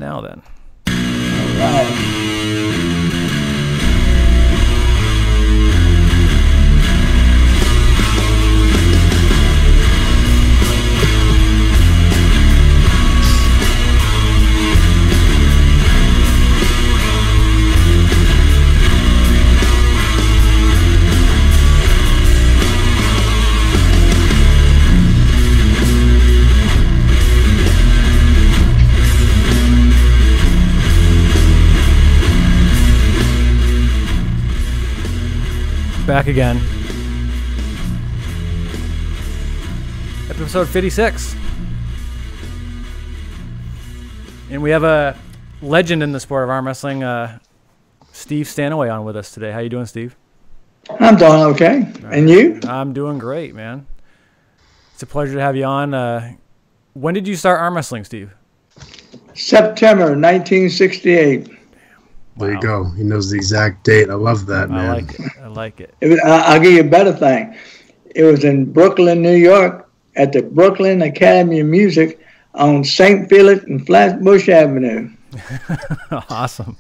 now then. All right. Back again. Episode 56. And we have a legend in the sport of arm wrestling, Steve Stanaway, on with us today. How you doing, Steve? I'm doing okay. Right. And you? I'm doing great, man. It's a pleasure to have you on. When did you start arm wrestling, Steve? September 1968. There you go. He knows the exact date. I love that, man. I like it. I'll give you a better thing. It was in Brooklyn, New York, at the Brooklyn Academy of Music on St. Felix and Flatbush Avenue. Awesome.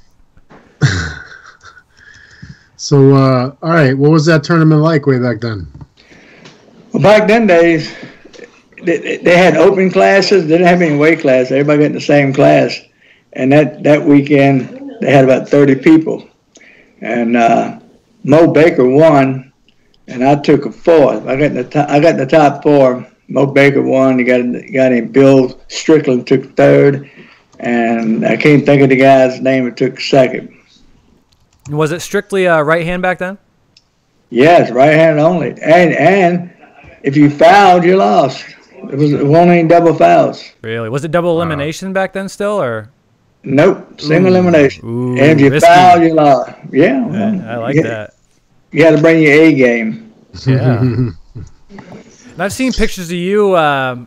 So, all right, what was that tournament like way back then? Well, back then days, they had open classes. They didn't have any weight class. Everybody got in the same class. And that weekend, they had about 30 people. And Mo Baker won, and I took a fourth. I got in the top four. Mo Baker won. You got him. Bill Strickland took third, and I can't think of the guy's name who took second. Was it strictly right hand back then? Yes, right hand only. And if you fouled, you lost. It was only double fouls. Really? Was it double elimination back then still, or? Nope, single elimination. Ooh, and if you risky. foul, you lost. Yeah, well, I like that. You got to bring your A game. Yeah. And I've seen pictures of you. Now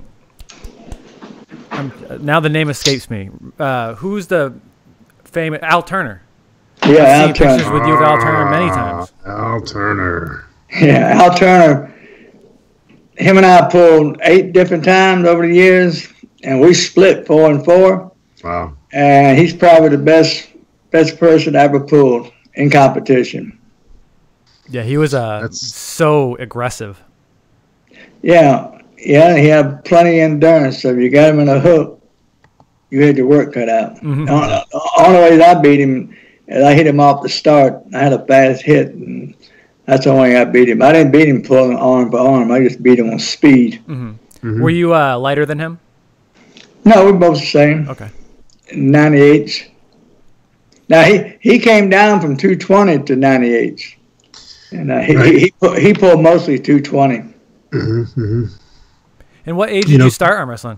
the name escapes me. Who's the famous Al Turner? Yeah, I've Al seen Turner. pictures with you with Al Turner many times. Al Turner. Yeah, Al Turner. Him and I pulled 8 different times over the years, and we split 4 and 4. Wow. And he's probably the best person I ever pulled in competition. Yeah, he was so aggressive. Yeah, he had plenty of endurance. So if you got him in a hook, you had your work cut out. Mm-hmm. All the ways I beat him, I hit him off the start. I had a fast hit, and that's the only way I beat him. I didn't beat him pulling arm for arm. I just beat him on speed. Mm-hmm. Mm-hmm. Were you lighter than him? No, we're both the same. Okay. 98. Now he came down from 220 to 98, and he pulled mostly 220. Mm-hmm, mm-hmm. And what age did you start arm wrestling?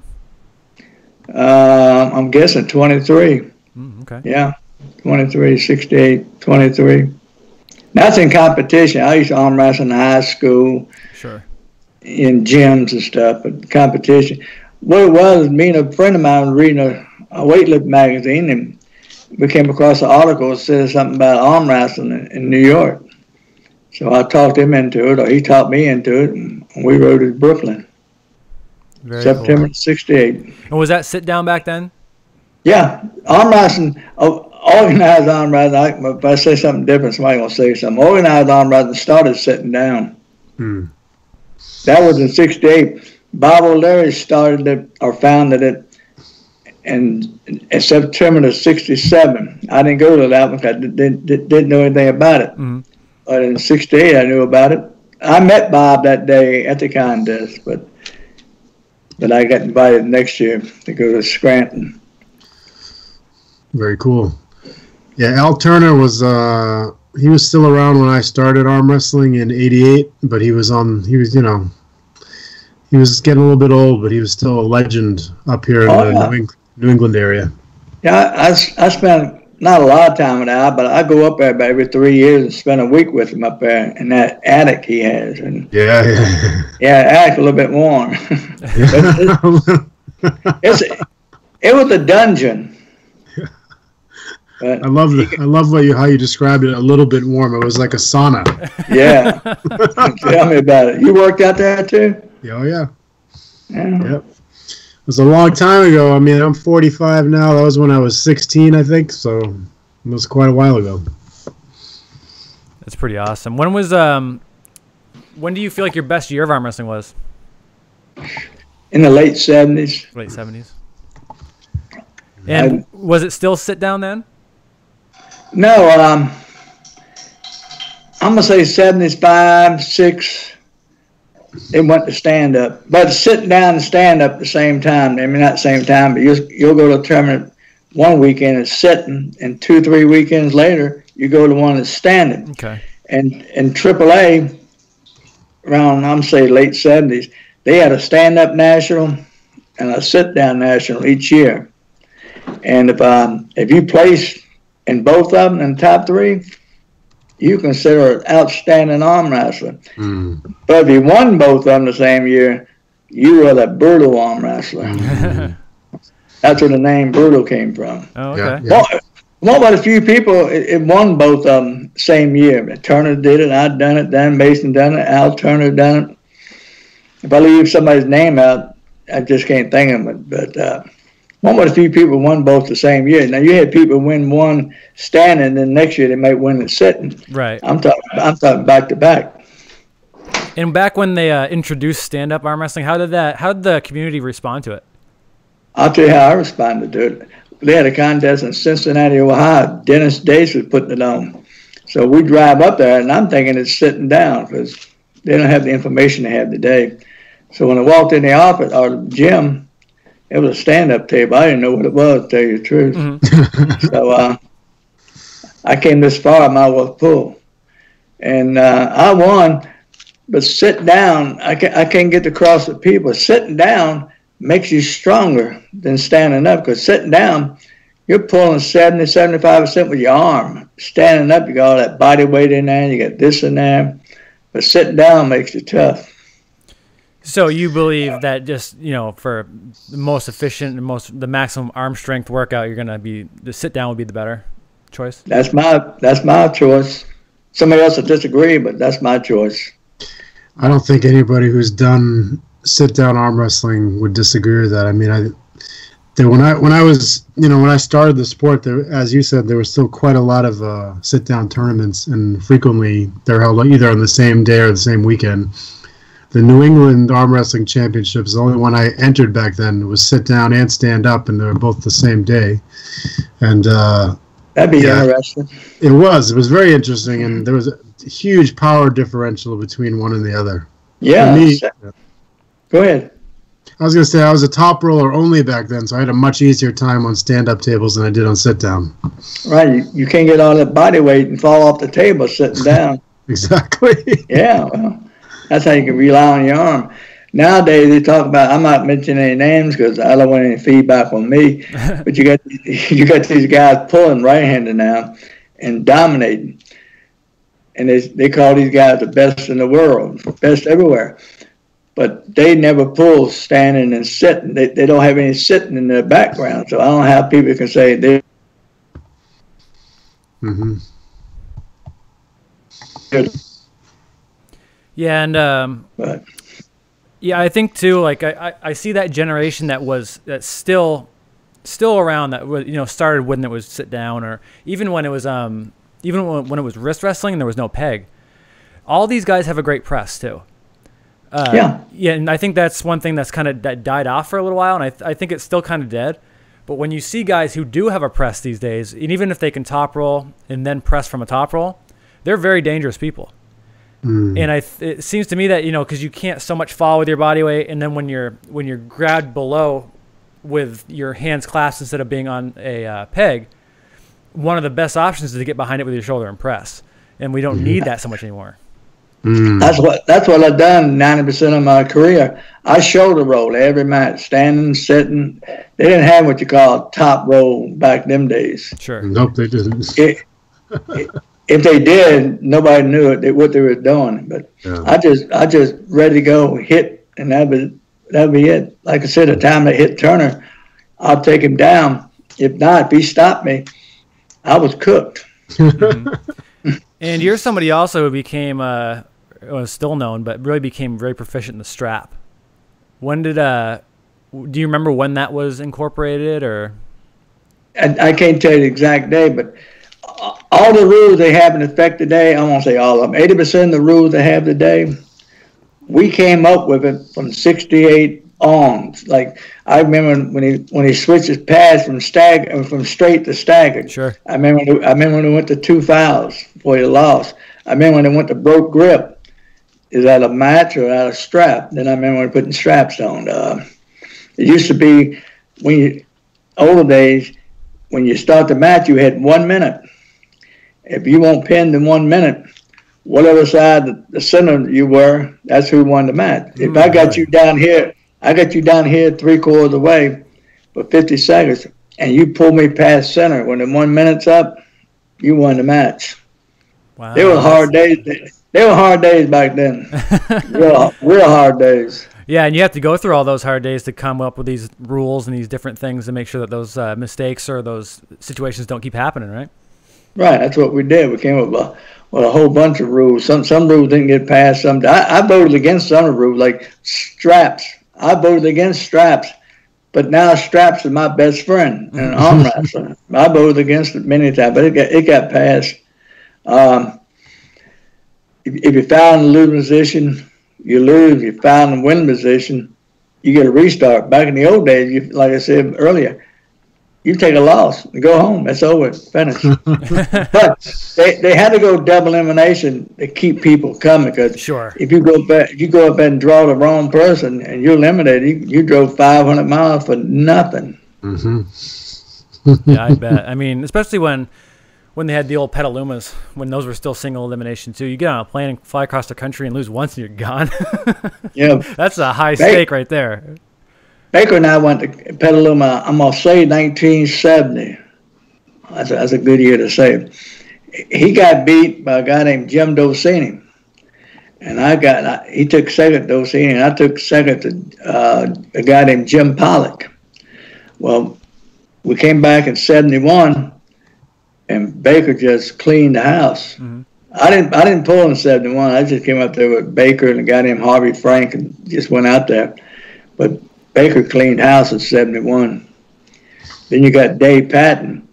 I'm guessing 23. Okay. Yeah, 23, 68, 23. That's in competition. I used to arm wrestle in high school. Sure. In gyms and stuff, but competition. What it was, me and a friend of mine was reading a weightlifting magazine, and we came across an article that said something about arm wrestling in New York. So I talked him into it, or he talked me into it, and we rode to Brooklyn. Very September cool. 68. And was that sit down back then? Yeah, arm wrestling, organized arm wrestling. If I say something different, somebody will say something. Organized arm wrestling started sitting down. That was in 68. Bob O'Leary started it or founded it in September of 67. I didn't go to that one because I didn't know anything about it. Mm-hmm. But in 68, I knew about it. I met Bob that day at the contest, but I got invited next year to go to Scranton. Very cool. Yeah, Al Turner was he was still around when I started arm wrestling in '88, but he was getting a little bit old, but he was still a legend up here in the New England area. Yeah, I spent not a lot of time with Al, but I go up there about every 3 years and spend a week with him up there in that attic he has. And attic a little bit warm. It was a dungeon. I love how you described it. A little bit warm. It was like a sauna. Yeah. Tell me about it. You worked out there too? Oh yeah. Yeah. Yep. was a long time ago. I mean, I'm 45 now. That was when I was 16, I think. So it was quite a while ago. That's pretty awesome. When do you feel like your best year of arm wrestling was? In the late 70s. Late 70s. And was it still sit down then? No, I'm going to say 75, 6, it went to stand up. But sitting down and stand up at the same time. I mean, not the same time, but you'll go to a tournament one weekend and sitting, and 2-3 weekends later, you go to one that's standing. Okay. And in AAA, around, I'm say late 70s, they had a stand-up national and a sit-down national each year. And if you placed in both of them in the top 3, you consider an outstanding arm wrestler. But if you won both of them the same year, you were the brutal arm wrestler. That's where the name brutal came from. Oh, okay. Yeah. Well, but a few people it won both of them same year. Turner did it, I'd done it, Dan Mason done it, Al Turner done it. If I leave somebody's name out, I just can't think of it. But one but a few people won both the same year. Now you had people win one standing, then next year they might win it sitting. Right. I'm talking back to back. And back when they introduced stand-up arm wrestling, how did the community respond to it? I'll tell you how I responded to it. They had a contest in Cincinnati, Ohio. Dennis Dace was putting it on. So we drive up there, and I'm thinking it's sitting down because they don't have the information they have today. So when I walked in the office or the gym, it was a stand-up table. I didn't know what it was, to tell you the truth. Mm-hmm. So I came this far, I might as well pull. And I won, but sit down, I can't get across the people. Sitting down makes you stronger than standing up, because sitting down, you're pulling 70-75% with your arm. Standing up, you got all that body weight in there, you got this in there. But sitting down makes you tough. So you believe that just, for the most efficient and the maximum arm strength workout, you're gonna be the sit down would be the better choice? That's my choice. Somebody else will disagree, but that's my choice. I don't think anybody who's done sit-down arm wrestling would disagree with that. I mean, when I started the sport, there, as you said, there was still quite a lot of sit-down tournaments, and frequently they're held either on the same day or the same weekend. The New England Arm Wrestling Championships, the only one I entered back then, it was sit-down and stand-up, and they were both the same day. And that'd be interesting. It was very interesting, and there was a huge power differential between one and the other. Yeah. Go ahead. I was going to say I was a top roller only back then, so I had a much easier time on stand-up tables than I did on sit-down. Right. You can't get all that body weight and fall off the table sitting down. Exactly. Yeah. Well, that's how you can rely on your arm. Nowadays, they talk about, I'm not mentioning any names because I don't want any feedback on me, but you got these guys pulling right-handed now and dominating. And they call these guys the best in the world, best everywhere. But they never pull standing and sitting. They don't have any sitting in their background. So I don't know how people can say they. Mm-hmm. Yeah, and yeah, I think too. Like I see that generation that's still around, that was started when it was sit down, or even when it was when it was wrist wrestling and there was no peg. All these guys have a great press too. Yeah, and I think that's one thing that's kind of died off for a little while, and I think it's still kind of dead. But when you see guys who do have a press these days, and even if they can top roll and then press from a top roll, they're very dangerous people. And it seems to me that because you can't so much fall with your body weight, and then when you're grabbed below with your hands clasped instead of being on a peg, one of the best options is to get behind it with your shoulder and press, and we don't need that so much anymore. That's what I've done 90% of my career. I shoulder rolled every match, standing, sitting. They didn't have what you call top roll back them days. Sure. Nope, they didn't. If they did, nobody knew what they were doing. But yeah. I just ready to go, hit, and that'd be it. Like I said, the time I hit Turner, I'll take him down. If not, if he stopped me, I was cooked. Mm-hmm. And you're somebody also who became was still known, but really became very proficient in the strap. When did Do you remember when that was incorporated, or? I can't tell you the exact day, but all the rules they have in effect today, I won't say all of them, 80% of the rules they have today, we came up with it from 68 on. Like, I remember when he switches pads from straight to staggered. Sure. I remember when he went to 2 fouls before he lost. I remember when he went to broke grip. Is that a match or out a strap? Then I remember when putting straps on. It used to be older days, when you start the match, you had 1 minute. If you weren't pinned in 1 minute, whatever side the center you were, that's who won the match. If I got you down here, 3/4 of the way for 50 seconds, and you pull me past center, when the 1 minute's up, you won the match. Wow. They were hard days. They were hard days back then. real hard days. Yeah, and you have to go through all those hard days to come up with these rules and these different things to make sure that those mistakes or those situations don't keep happening, right? Right, that's what we did. We came up with a whole bunch of rules. Some rules didn't get passed. I voted against some of the rules, like straps. I voted against straps, but now straps are my best friend and arm wrestling. I voted against it many times, but it got passed. If you foul in the losing position, you lose. If you foul in the winning position, you get a restart. Back in the old days, like I said earlier, you take a loss and go home. It's over. Finish. But they had to go double elimination to keep people coming, because sure, if you go up and draw the wrong person and you're eliminated, you drove 500 miles for nothing. Yeah, I bet. I mean, especially when they had the old Petalumas, when those were still single elimination too. You get on a plane and fly across the country and lose once and you're gone. Yeah, that's a high stake right there. Baker and I went to Petaluma, I'm going to say 1970. That's a good year to say. He got beat by a guy named Jim Docini. And he took second to Docini, and I took second to a guy named Jim Pollock. Well, we came back in 71, and Baker just cleaned the house. Mm-hmm. I didn't pull in 71. I just came up there with Baker and a guy named Harvey Frank and just went out there. But Baker cleaned house in 71. Then you got Dave Patton.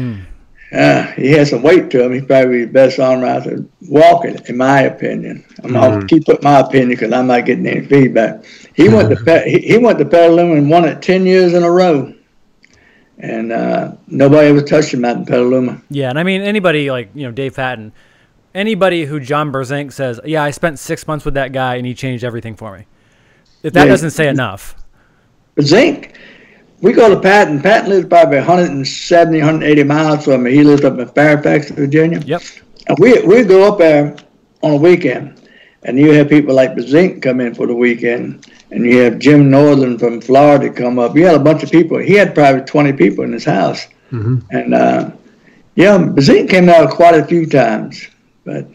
He has some weight to him. He's probably the best arm wrestler walking, in my opinion. I'll keep putting my opinion because I'm not getting any feedback. He went to Petaluma and won it 10 years in a row. And nobody ever touched him out in Petaluma. Yeah, and I mean, anybody like, Dave Patton, anybody who John Berzink says, yeah, I spent 6 months with that guy and he changed everything for me. If that doesn't say enough. Berzink, we go to Patton. Patton lives probably 170, 180 miles from me. He lives up in Fairfax, Virginia. Yep. And we go up there on a weekend, and you have people like Berzink come in for the weekend, and you have Jim Northern from Florida come up. You had a bunch of people. He had probably 20 people in his house. Mm-hmm. And, Berzink came out quite a few times, but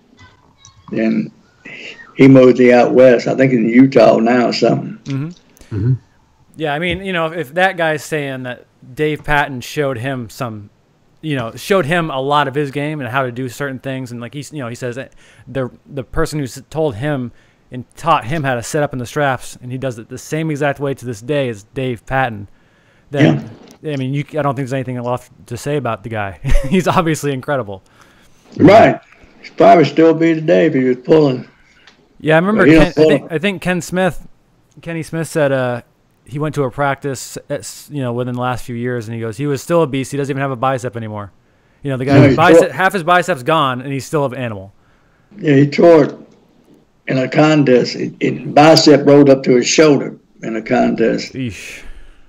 then he moseyed out west. I think in Utah now or something. Mm-hmm. Mm-hmm. Yeah, I mean, if that guy's saying that Dave Patton showed him showed him a lot of his game and how to do certain things, and like he says that the person who told him and taught him how to set up in the straps, and he does it the same exact way to this day as Dave Patton. Then, I mean, I don't think there's anything left to say about the guy. He's obviously incredible. Right. He'd probably still be today if he was pulling. Yeah, I remember. I think Kenny Smith said he went to a practice, within the last few years, and he goes, he was still a beast. He doesn't even have a bicep anymore. The guy, half his bicep's gone, and he's still an animal. Yeah, he tore it in a contest. Bicep rolled up to his shoulder in a contest. Eesh.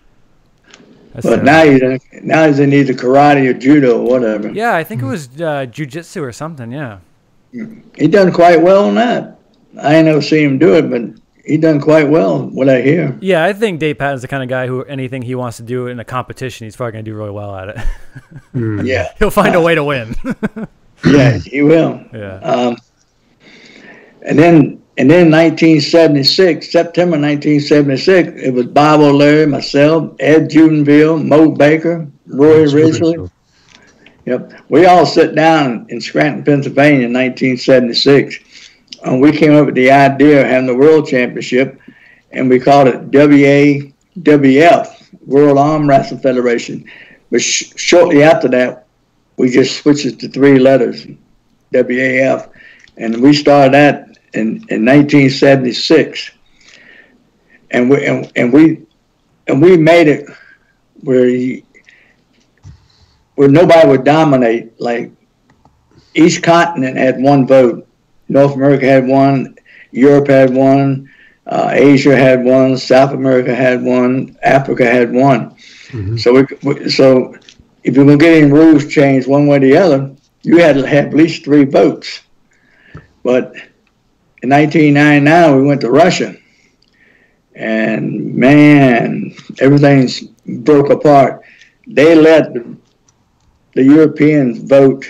But now he's in either karate or judo or whatever. Yeah, I think it was jiu-jitsu or something, yeah. He done quite well on that. I ain't never seen him do it, but he done quite well, what I hear. Yeah, I think Dave Patton's the kind of guy who anything he wants to do in a competition, he's probably going to do really well at it. Yeah. He'll find a way to win. Yeah, he will. Yeah. And then 1976, September 1976, it was Bob O'Leary, myself, Ed Judenville, Mo Baker, Roy Ridgely. Yep. We all sat down in Scranton, Pennsylvania in 1976. And we came up with the idea of having the World Championship, and we called it WAKF. WF, World Arm Wrestling Federation. But shortly after that, we just switched it to 3 letters, WAF, and we started that in 1976. And we made it where nobody would dominate. Like, each continent had 1 vote. North America had 1, Europe had 1, Asia had 1, South America had 1, Africa had 1. Mm-hmm. So if you were getting rules changed one way or the other, you had to have at least 3 votes. But in 1999, we went to Russia, and man, everything's broke apart. They let the Europeans vote.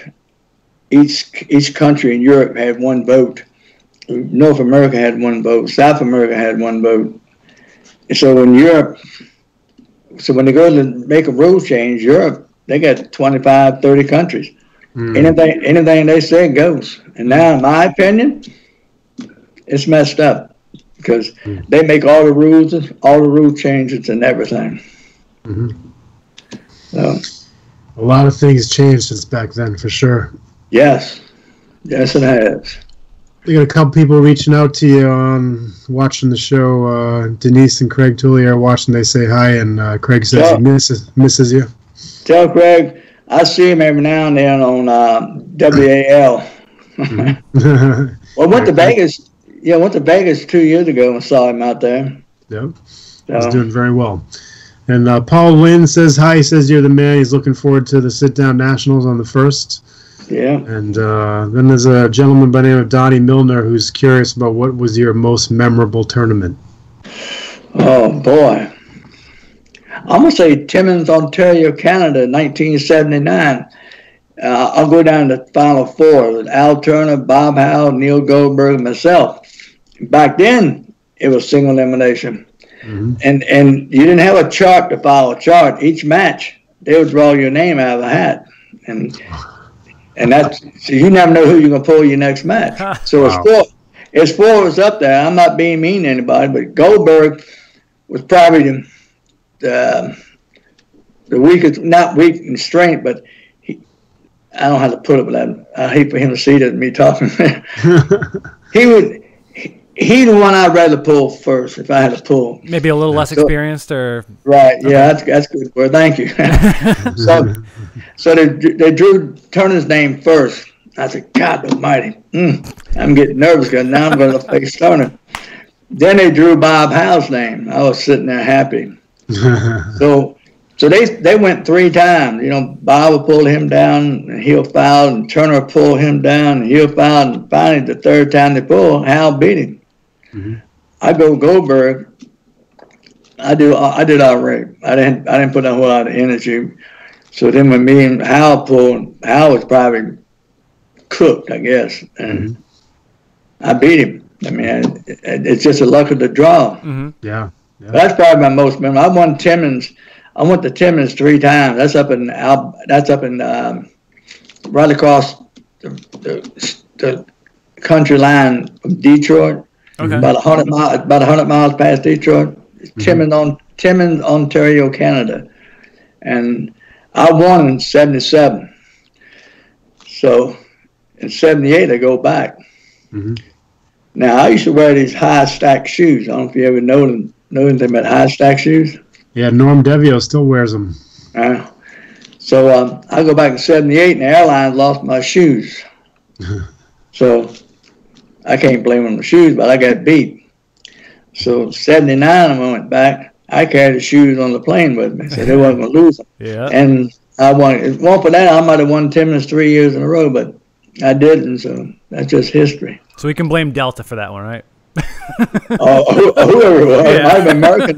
Each country in Europe had 1 vote. North America had 1 vote. South America had 1 vote. And so in Europe, when they go to make a rule change, Europe, they got 25, 30 countries. Anything they say goes. And now, in my opinion, it's messed up because they make all the rule changes and everything. Mm-hmm. So, a lot of things changed since back then, for sure. Yes, it has. We got a couple people reaching out to you on watching the show. Denise and Craig Tooley are watching. They say hi, and Craig says he misses you. Tell Craig I see him every now and then on WAL. Well, went to Vegas. Yeah, went to Vegas 2 years ago and saw him out there. Yep, he's doing very well. And Paul Lynn says hi. He says you're the man. He's looking forward to the sit-down nationals on the 1st. Yeah. And then there's a gentleman by the name of Donnie Milner who's curious about what was your most memorable tournament. Oh, boy. I'm going to say Timmins, Ontario, Canada, 1979. I'll go down to the Final 4 with Al Turner, Bob Howe, Neil Goldberg, and myself. Back then, it was single elimination. Mm-hmm. And you didn't have a chart to follow a chart. Each match, they would draw your name out of a hat. And that's, so you never know who you're going to pull your next match. So wow. It's 4 was up there. I'm not being mean to anybody, but Goldberg was probably the weakest, not weak in strength, but I don't have to put it with that. I hate for him to see that me talking. He's the one I'd rather pull first if I had to pull. Maybe a little less experienced, or right? Yeah, okay. that's good word. Thank you. so they drew Turner's name first. I said, God Almighty, I'm getting nervous because now I'm going to face Turner. Then they drew Bob Howe's name. I was sitting there happy. So they went 3 times. You know, Bob would pull him down, and he'll foul, and Turner would pull him down, and he'll foul, and finally the 3rd time they pulled, Hal beat him. Mm-hmm. I go Goldberg. I did all right. I didn't put a whole lot of energy. So then when me and Hal pulled, Hal was probably cooked, I guess, and I beat him. I mean, it's just a luck of the draw. Mm-hmm. Yeah. That's probably my most memorable. I won Timmins. I went to Timmins 3 times. That's up in right across the country line from Detroit. Okay. About 100 miles past Detroit. Timmins, Ontario, Canada, and I won in '77. So in '78 I go back. Mm-hmm. Now I used to wear these high stack shoes. I don't know if you ever know anything about high stack shoes. Yeah, Norm Devio still wears them. So I go back in '78, and the airlines lost my shoes. So I can't blame them on the shoes, but I got beat. So '79, when I went back, I carried the shoes on the plane with me, so they wasn't going to lose them. Yeah. And I won. If it weren't for that, I might have won Timmins 3 years in a row, but I didn't, so that's just history. So we can blame Delta for that one, right? Whoever it was. Yeah. It might have been American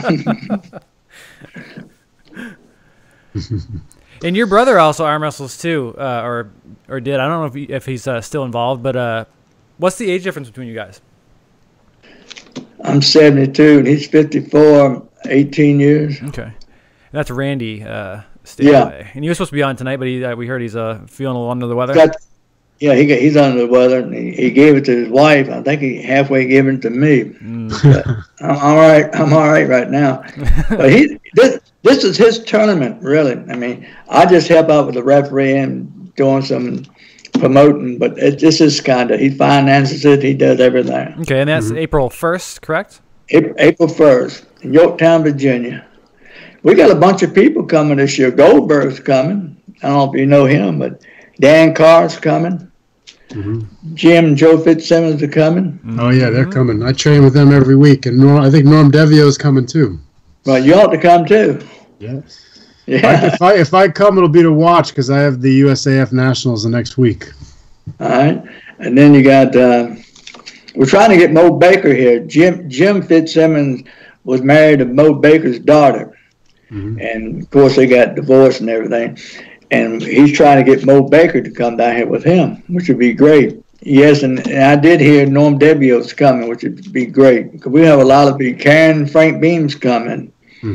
Airlines. And your brother also arm wrestles too, or did. I don't know if he's still involved, but what's the age difference between you guys? I'm 72, and he's 54, 18 years. Okay. And that's Randy Stanaway. Yeah. And he was supposed to be on tonight, but we heard he's feeling a little under the weather. Yeah, he's under the weather, and he gave it to his wife. I think he halfway gave it to me. But I'm all right. I'm all right now. But this is his tournament, really. I mean, I just help out with the referee and doing some promoting, but this is kind of, he finances it. He does everything. Okay, and that's April 1st, correct? April 1st in Yorktown, Virginia. We got a bunch of people coming this year. Goldberg's coming. I don't know if you know him, but Dan Carr's coming. Jim and Joe Fitzsimmons are coming. Oh, yeah, they're coming. I train with them every week. And I think Norm Devio is coming, too. Well, you ought to come, too. Yes. Yeah. If I come, it'll be to watch because I have the USAF Nationals the next week. All right. And then you got, we're trying to get Mo Baker here. Jim Fitzsimmons was married to Mo Baker's daughter. And, of course, they got divorced and everything. And he's trying to get Mo Baker to come down here with him, which would be great. Yes, and I did hear Norm Devio's coming, which would be great. Because we have a lot of people. Karen Frank Beam's coming.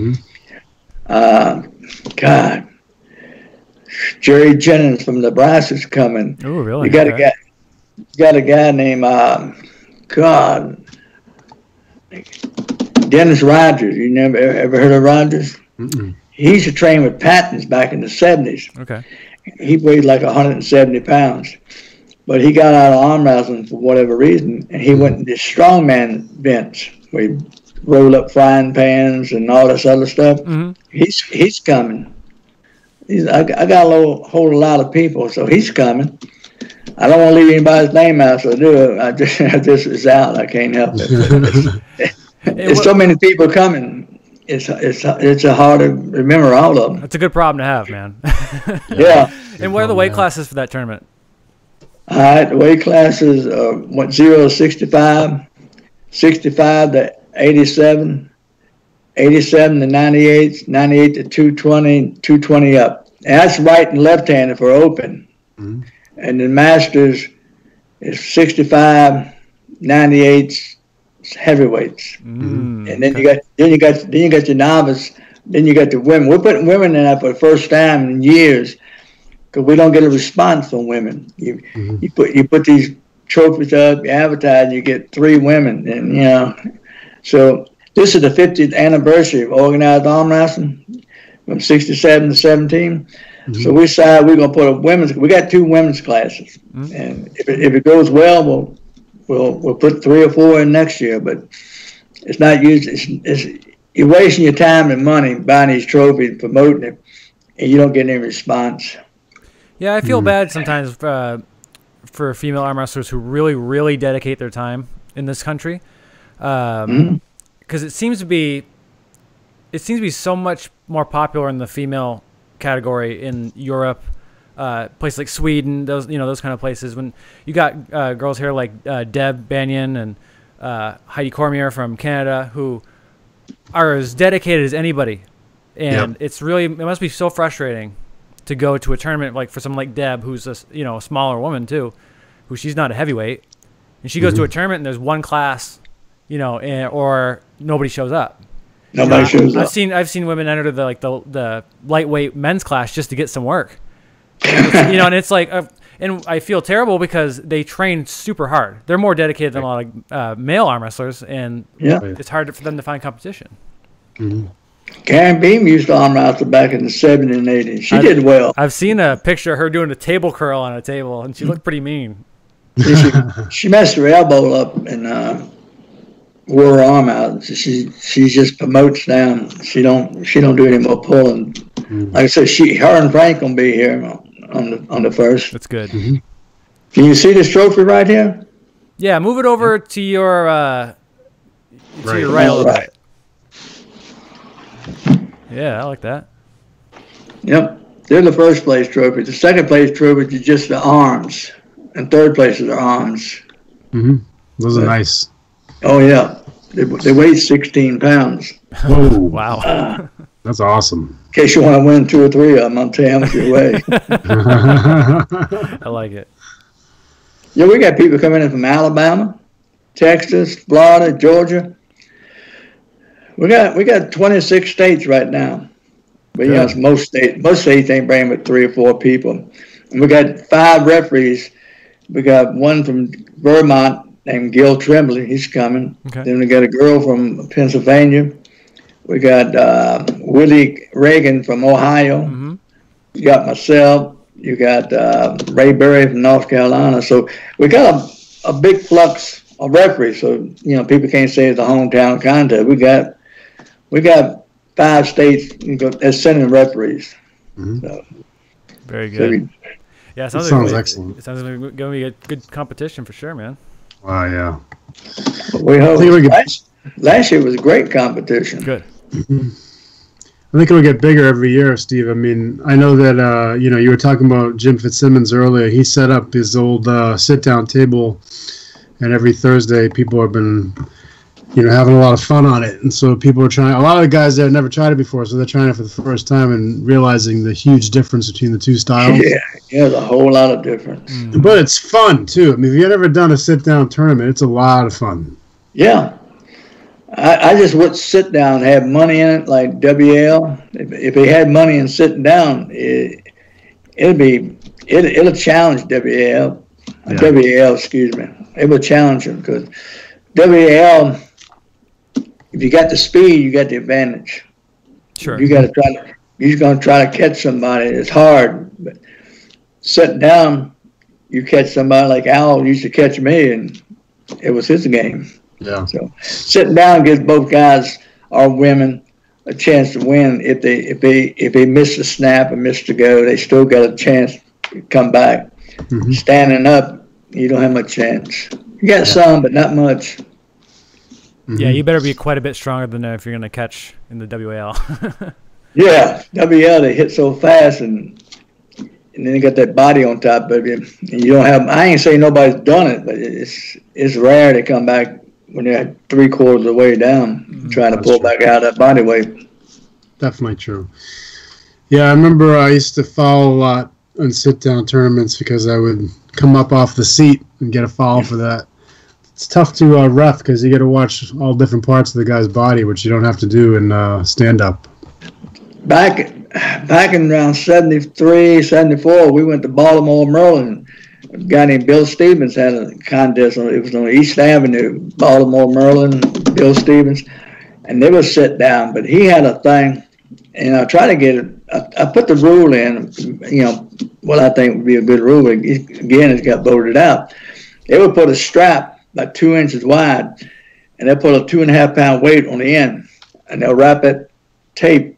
God. Jerry Jennings from Nebraska's coming. Oh, really? You got a guy named, Dennis Rogers. You never ever heard of Rogers? He used to train with Pattons back in the 70s. Okay. He weighed like 170 pounds. But he got out of arm wrestling for whatever reason, and he went in this strongman events where he rolled up frying pans and all this other stuff. He's coming. I got a whole lot of people, so he's coming. I don't want to leave anybody's name out, so I do. I just is out. I can't help it. There's so many people coming. It's hard to remember all of them. That's a good problem to have, man. Yeah. And what are the weight classes for that tournament? All right, the weight classes went 0 to 65, 65 to 87, 87 to 98, 98 to 220, 220 up. And that's right and left-handed for open. And the masters is 65, 98 heavyweights. And then you got your novice. Then you got the women. We're putting women in that for the first time in years because we don't get a response from women. You put these trophies up, you advertise, and you get 3 women, and So this is the 50th anniversary of organized arm wrestling from '67 to '17. So we decided we're gonna put a women's. We got 2 women's classes, and if it goes well, we'll put 3 or 4 in next year. But it's not used. You're wasting your time and money buying these trophies, promoting it, and you don't get any response. Yeah, I feel bad sometimes for female arm wrestlers who really, really dedicate their time in this country, because it seems to be so much more popular in the female category in Europe, places like Sweden, those kind of places. When you got girls here like Deb Banyan and Heidi Cormier from Canada who are as dedicated as anybody, and it must be so frustrating to go to a tournament like for someone like Deb, who's a smaller woman too, who she's not a heavyweight, and she goes to a tournament and there's one class, or nobody shows up. Nobody shows up. I've seen women enter the lightweight men's class just to get some work. And and it's like, and I feel terrible because they train super hard. They're more dedicated than a lot of male arm wrestlers, and it's hard for them to find competition. Karen Beam used to arm wrestle back in the '70s and '80s. She did well. I've seen a picture of her doing a table curl on a table, and she looked pretty mean. She messed her elbow up and wore her arm out. She just promotes down. She don't do any more pulling. Like I said, her and Frank gonna be here on the first. That's good. Can you see this trophy right here? Yeah, move it over to your right a little bit. Yeah, I like that. Yep, they're the first place trophy. The second place trophy is just the arms, and third place is the arms. Those are nice. Oh yeah, they weigh 16 pounds. Whoa! Wow, that's awesome. In case you want to win 2 or 3 of them, I'll tell you how much you weigh. I like it. Yeah, we got people coming in from Alabama, Texas, Florida, Georgia. We got 26 states right now, but most states ain't bringing but 3 or 4 people. And we got 5 referees We got one from Vermont named Gil Tremblay. He's coming. Okay. Then we got a girl from Pennsylvania. We got Willie Reagan from Ohio. Mm-hmm. You got myself. You got Ray Berry from North Carolina. So we got a big flux of referees. So, you know, people can't say it's a hometown contest. We got 5 states that's sending referees. Mm-hmm. So, very good. Yeah, it sounds excellent. It sounds like it's going to be a good competition for sure, man. Wow, yeah. We hope. Last year was a great competition. Good. Mm-hmm. I think it'll get bigger every year, Steve. I mean, I know that, you know, you were talking about Jim Fitzsimmons earlier. He set up his old sit-down table, and every Thursday people have been, you know, having a lot of fun on it. And so people are trying. A lot of the guys there have never tried it before, so they're trying it for the first time and realizing the huge difference between the two styles. Yeah, there's a whole lot of difference. Mm-hmm. But it's fun, too. I mean, if you've ever done a sit-down tournament, it's a lot of fun. Yeah. I just would sit down and have money in it, like WL. If he had money in sitting down, it'll challenge WL. Yeah. WL, excuse me. It will challenge him because WL, if you got the speed, you got the advantage. Sure. You're going to try to catch somebody. It's hard, but sitting down, you catch somebody like Al used to catch me, and it was his game. Yeah. So sitting down gives both guys or women a chance to win. If they miss the snap and miss the go, they still got a chance to come back. Mm-hmm. Standing up, you don't have much chance. You got some, but not much. Mm-hmm. Yeah, you better be quite a bit stronger than that if you're going to catch in the WAL. Yeah, WL, they hit so fast, and then they got that body on top of you. And you don't have. I ain't saying nobody's done it, but it's rare to come back when you're 3/4 of the way down, trying to pull back out of that body weight. Definitely true. Yeah, I remember I used to foul a lot in sit-down tournaments because I would come up off the seat and get a foul for that. It's tough to ref because you got to watch all different parts of the guy's body, which you don't have to do in stand-up. Back in around 73, 74, we went to Baltimore, Maryland. A guy named Bill Stevens had a contest. It was on East Avenue, Baltimore, Maryland, Bill Stevens. And they would sit down, but he had a thing, and I try to get it. I put the rule in, you know, what I think would be a good rule. Again, it's got voted out. They would put a strap about 2 inches wide, and they'll put a 2.5 pound weight on the end, and they'll wrap it tape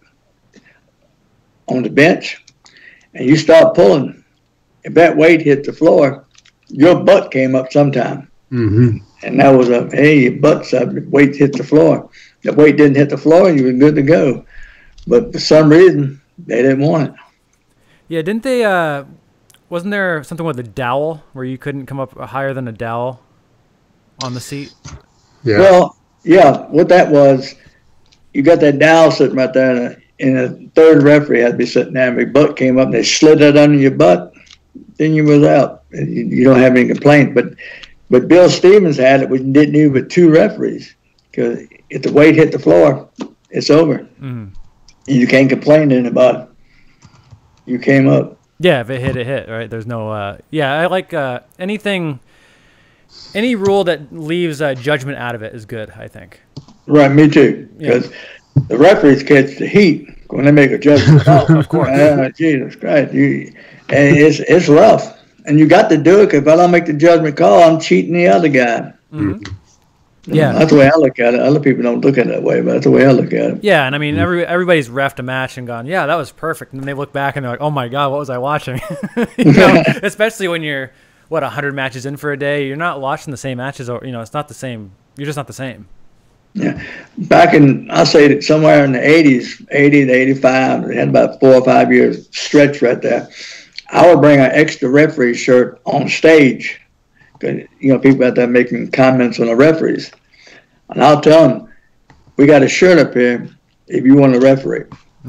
on the bench, and you start pulling. If that weight hit the floor, your butt came up sometime. Mm-hmm. And that was your butt's up, the weight hit the floor. If the weight didn't hit the floor, you were good to go. But for some reason, they didn't want it. Yeah, didn't they, wasn't there something with a dowel where you couldn't come up higher than a dowel on the seat? Yeah. Well, yeah, what that was, you got that dowel sitting right there, and a third referee had to be sitting there, and your butt came up, and they slid that under your butt. Then you was out. You don't have any complaint. But Bill Stevens had it. We didn't do with 2 referees because if the weight hit the floor, it's over. Mm-hmm. You can't complain to anybody. You came up. Yeah, if it hit, right? There's no. Yeah, I like anything. Any rule that leaves judgment out of it is good, I think. Right, me too. Because the referees catch the heat when they make a judgment call. Of course. Jesus Christ. And it's rough. And you got to do it because if I don't make the judgment call, I'm cheating the other guy. Mm-hmm. Yeah. That's the way I look at it. Other people don't look at it that way, but that's the way I look at it. Yeah, and I mean, everybody's reffed a match and gone, yeah, that was perfect. And then they look back and they're like, oh my God, what was I watching? You know, especially when you're, 100 matches in for a day. You're not watching the same matches, or, it's not the same. You're just not the same. Yeah. Back in, I say that somewhere in the 80s, 80 to 85, they had about 4 or 5 years stretch right there. I would bring an extra referee shirt on stage. Because, people out there making comments on the referees. And I'll tell them, we got a shirt up here if you want to referee.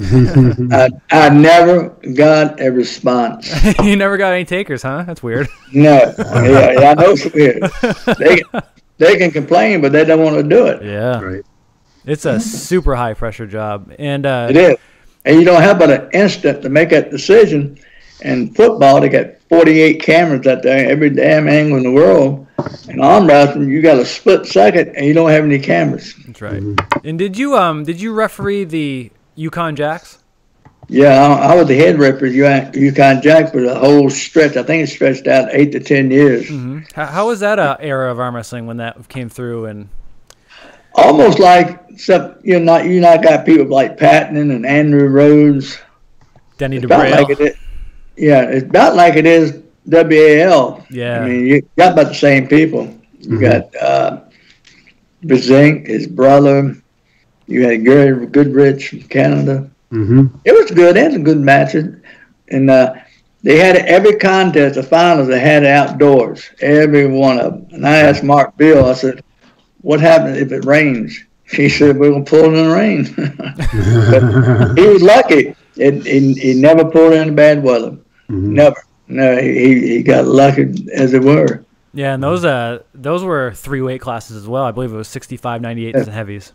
I never got a response. You never got any takers, huh? That's weird. No. Yeah, I know it's weird. They can complain, but they don't want to do it. Yeah. Right. It's a super high pressure job. And it is. And you don't have but an instant to make that decision. And football, they got 48 cameras out there, every damn angle in the world. And arm wrestling, you got a split second, and you don't have any cameras. That's right. And did you referee the Yukon Jacks? Yeah, I was the head referee at Yukon Jack for the whole stretch. I think it stretched out 8 to 10 years. Mm-hmm. How was that era of arm wrestling when that came through? And almost like, except you not got people like Patton and Andrew Rhodes, Denny DeBrail. It's about like it is WAL. Yeah, I mean, you got about the same people. You got Bazink, his brother. You had Gary Goodrich from Canada. It was good. They had some good matches, and they had every contest, the finals. They had it outdoors, every one of them. And I asked Mark Bill. I said, "What happens if it rains?" He said, "We're gonna pull it in the rain." But he was lucky. He never pulled in bad weather. Never. No, he got lucky, as it were. Yeah, and those were 3 weight classes as well. I believe it was 65, 98 and heavies.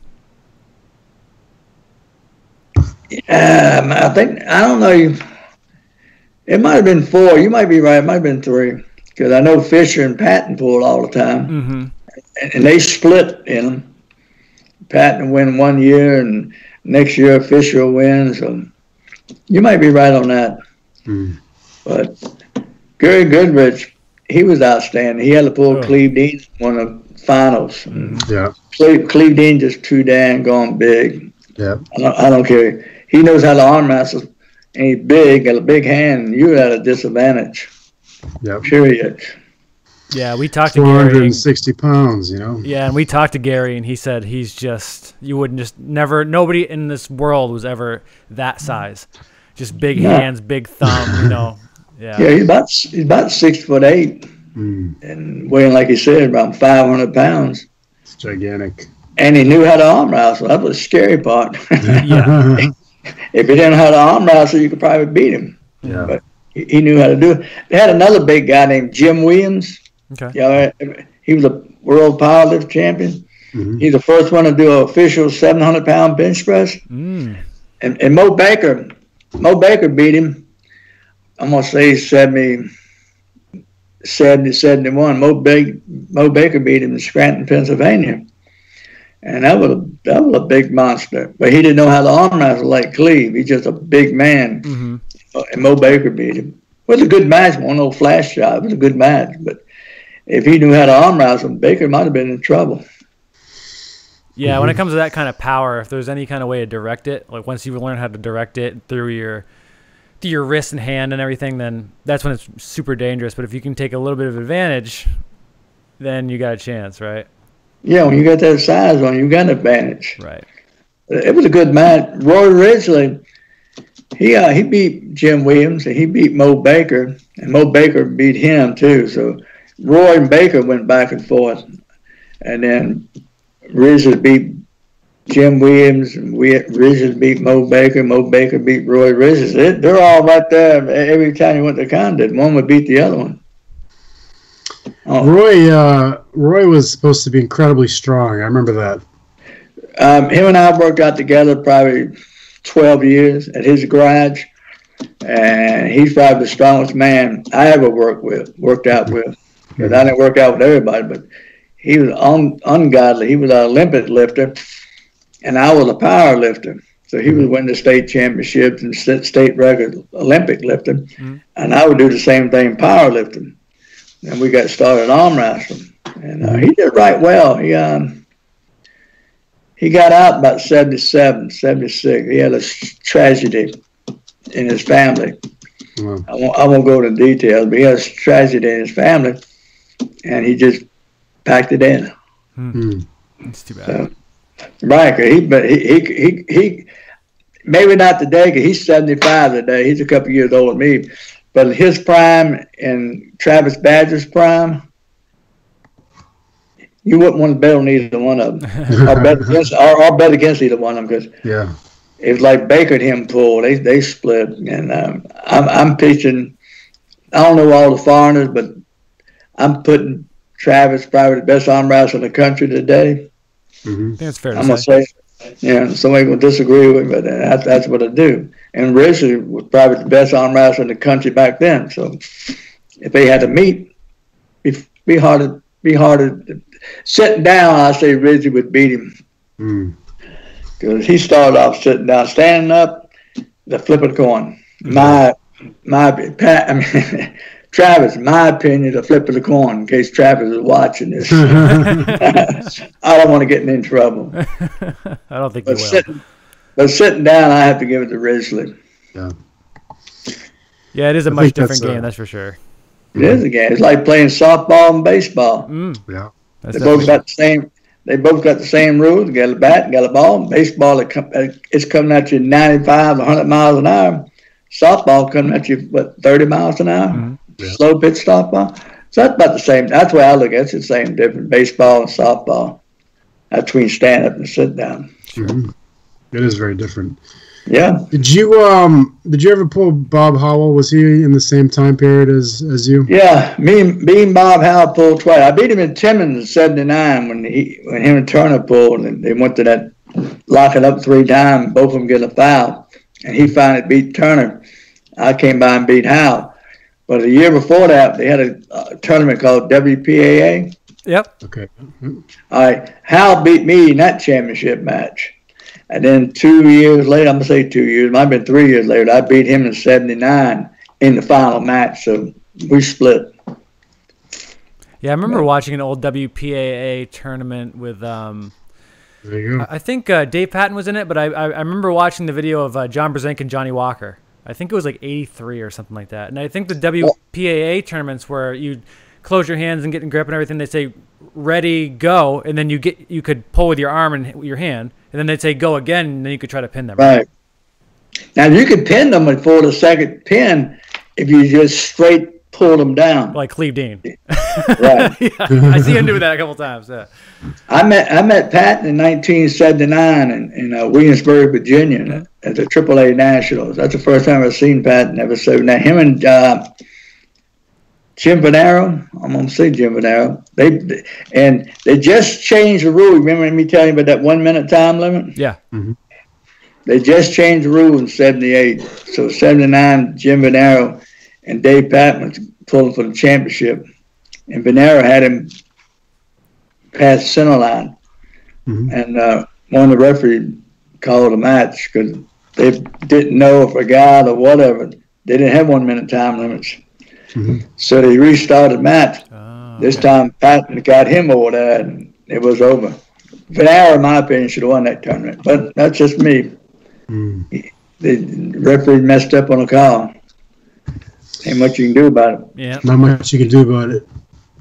I don't know. It might have been 4. You might be right. It might have been 3. Because I know Fisher and Patton pulled all the time. And they split in them. Patton will win 1 year, and next year Fisher will win. So you might be right on that. But Gary Goodrich, he was outstanding. He had to pull Cleve Dean in one of the finals. Cleve Dean just too damn gone big. Yeah. I don't care. He knows how to arm wrestle, and he's big, got a big hand, and you're at a disadvantage. Yeah. Period. Yeah, we talked to Gary. 460 pounds, Yeah, and we talked to Gary, and he said nobody in this world was ever that size. Just big hands, big thumb, Yeah. Yeah, he's about 6'8", and weighing, like he said, about 500 pounds. It's gigantic. And he knew how to arm wrestle. That was the scary part. Yeah. If he didn't know how to arm wrestle, you could probably beat him. Yeah. But he knew how to do it. They had another big guy named Jim Williams. Okay. He was a world powerlift champion. He's the first one to do an official 700-pound bench press. And Mo Baker beat him. I'm going to say 70, 71. Mo Baker beat him in Scranton, Pennsylvania. And that was a big monster. But he didn't know how to arm wrestle like Cleve. He's just a big man. And Mo Baker beat him. It was a good match. One old flash shot. It was a good match. But if he knew how to arm wrestle, Baker might have been in trouble. Yeah, when it comes to that kind of power, if there's any kind of way to direct it, like once you learn how to direct it through your wrist and hand and everything, then that's when it's super dangerous. But if you can take a little bit of advantage, then you got a chance, right? Yeah, when you got that size on, you got an advantage. Right. It was a good match. Roy Ridgely, he beat Jim Williams, and he beat Mo Baker, and Mo Baker beat him too. So Roy and Baker went back and forth, and then Ridgely beat Jim Williams, and Ridgely beat Mo Baker. Mo Baker beat Roy Ridgely. They're all right there. Every time you went to contest, one would beat the other one. Roy was supposed to be incredibly strong. I remember that. Him and I worked out together probably 12 years at his garage, and he's probably the strongest man I ever worked out with. Because I didn't work out with everybody, but he was ungodly. He was an Olympic lifter, and I was a power lifter. So he was winning the state championships and state record Olympic lifting, and I would do the same thing powerlifting. And we got started arm wrestling, and he did right well. He got out about 77, 76. He had a tragedy in his family. I won't go into details, but he had a tragedy in his family, and he just packed it in. It's too bad. Right, but he maybe not today, because he's 75 today. He's a couple years older than me. But his prime and Travis Badger's prime, you wouldn't want to bet on either one of them, or bet against either one of them, because it was like Baker and him pulled. They split, and I'm pitching. I don't know all the foreigners, but I'm putting Travis probably the best arm wrestler in the country today. I think that's fair I'm to say. Somebody will disagree with me, but that's what I do. And Ridgely was probably the best arm wrestler in the country back then. So if they had to meet, be harder. Sitting down, I say Rizzy would beat him. Because he started off sitting down. Standing up, the flip of the coin. Travis, my opinion, the flip of the coin, in case Travis is watching this. I don't want to get in trouble. I don't think you will. But sitting down, I have to give it to Risley. Yeah, it is a much different game, that's for sure. It is a game. It's like playing softball and baseball. Yeah, they both got the same. They both got the same rules. You got a bat, got a ball. Baseball, it's coming at you 95, 100 miles an hour. Softball coming at you, 30 miles an hour? Slow pitch softball. So that's about the same. That's the way I look at it. It's the same difference. Baseball and softball. That's between stand up and sit down. It is very different. Yeah. Did you ever pull Bob Howell? Was he in the same time period as you? Yeah, me and Bob Howell pulled twice. I beat him in Timmins in '79 when him and Turner pulled, and they went to that lock it up 3 times. Both of them get a foul, and he finally beat Turner. I came by and beat Howell. But a year before that, they had a tournament called WPAA. Yep. Okay. All right, Howell beat me in that championship match. And then 2 years later, I'm going to say 2 years, it might have been 3 years later, I beat him in '79 in the final match. So we split. Yeah, I remember watching an old WPAA tournament with, there you go. I think Dave Patton was in it, but I remember watching the video of John Brzenk and Johnny Walker. I think it was like '83 or something like that. And I think the WPAA tournaments where you close your hands and get in grip and everything, they say, ready, go, and then you could pull with your arm and your hand. And then they'd say go again, and then you could try to pin them. Right. Now, you could pin them before the second pin if you just straight pull them down. Like Cleve Dean. Right. Yeah, I see him do that a couple times. Yeah. I met Patton in 1979 in Williamsburg, Virginia, at the AAA Nationals. That's the first time I've seen Patton ever. So now him and Jim Venero, I'm going to say Jim Venero, they just changed the rule. Remember me telling you about that 1 minute time limit? Yeah. They just changed the rule in '78. So '79, Jim Venero and Dave Patton was pulling for the championship. And Venero had him past the center line. And one of the referees called a match because they didn't know if a guy or whatever. They didn't have 1 minute time limits. So they restarted the match. This time Patton got him over there and it was over. Venero, in my opinion, should have won that tournament. But that's just me. The referee messed up on the call. Ain't much you can do about it. Yeah. Not much you can do about it.